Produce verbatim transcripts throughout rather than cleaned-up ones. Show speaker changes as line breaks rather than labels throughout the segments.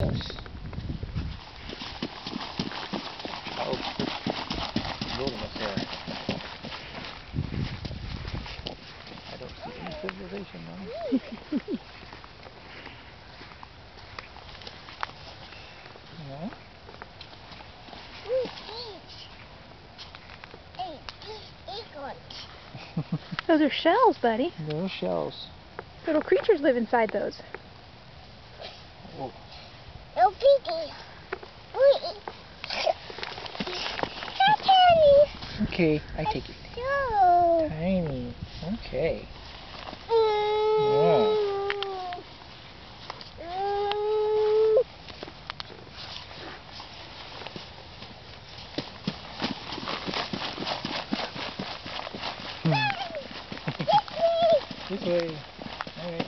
Yes. Oh, building us there. I don't see any civilization, though. Yeah.
Those are shells, buddy.
Those shells.
Little creatures live inside those.
Oh.
No piggy. So tiny.
Okay, I take it.
So
Tiny. Okay.
Mm.
Mm. This way. Alright.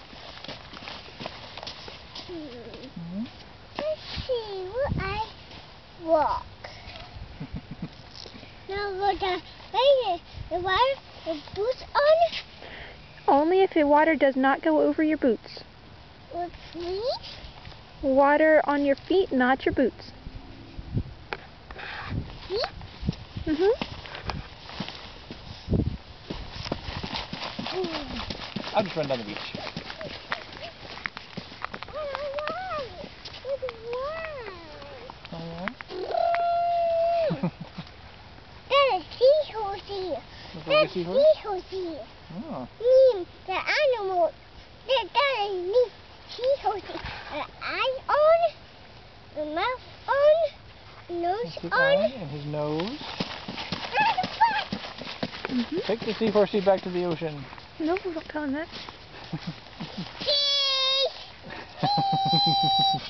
Mm-hmm.
Let's see what I walk. Now go down. Wait, the water, the boots on.
Only if the water does not go over your boots.
With me?
Water on your feet, not your boots.
Me?
Mhm.
I'll just run down the beach. Oh, yeah?
That's a seahorsey.
That's a seahorse?
Seahorsey.
Oh.
Me, the animal. That, that is me. Seahorsey. The eye on, the mouth on, nose
That's his
on.
eye and his nose.
Mhm.
Take the seahorsey back to the ocean.
No, we're not calling that.
See?